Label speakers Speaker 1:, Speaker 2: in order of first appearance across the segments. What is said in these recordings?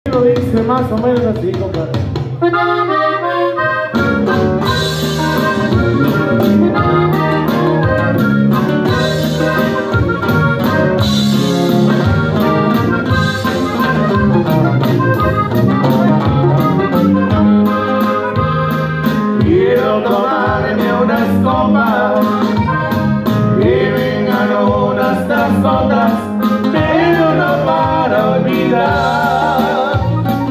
Speaker 1: Lo dice más o menos así, compadre.
Speaker 2: Quiero tomarme unas copas y vengan unas tras otras, pero no para olvidar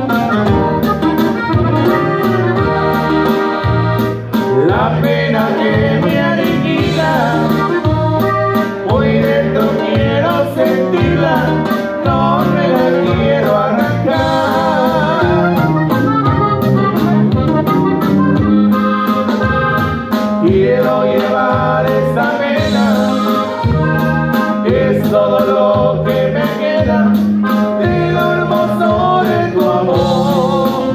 Speaker 2: la pena que me aniquila. Muy dentro quiero sentirla, no me la quiero arrancar. Quiero llevar esta pena, es todo lo que me queda de lo hermoso de tu amor.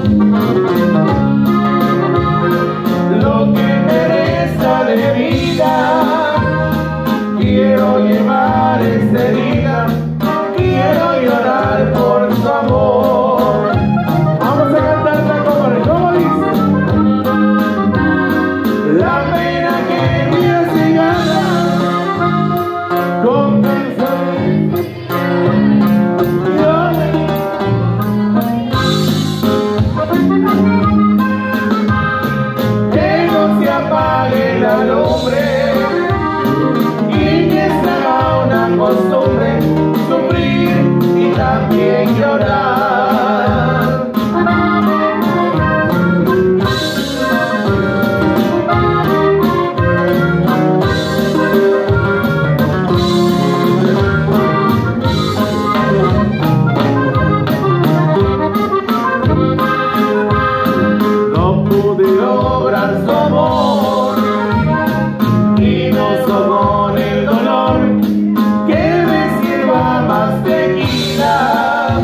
Speaker 2: Lo que me resta de vida, quiero llevar esta herida, quiero llorar por tu amor.
Speaker 1: Vamos a cantarla como dice.
Speaker 2: La pena que me hace ganar con canciones, que no se apague la lumbre y que se haga una costumbre sufrir y también llorar. Lograr su amor y no somos el dolor que me sirva más tequila.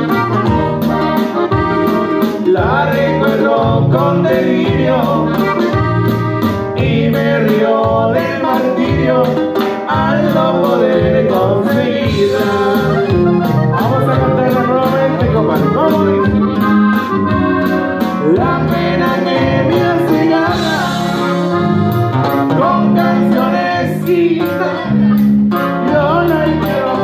Speaker 2: La recuerdo con delirio y me río del martirio al no poder conseguirla.
Speaker 1: Vamos a cantarla nuevamente, compadre. ¿Cómo dice?
Speaker 2: La pena que me hace ganar con canciones yo la quiero.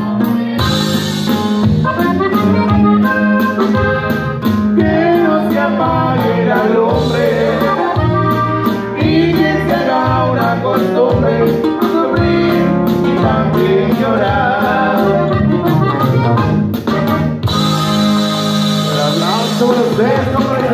Speaker 2: Que no se apague la lumbre y que se haga una costumbre sufrir y también llorar.
Speaker 1: El aplauso para ustedes, compadre.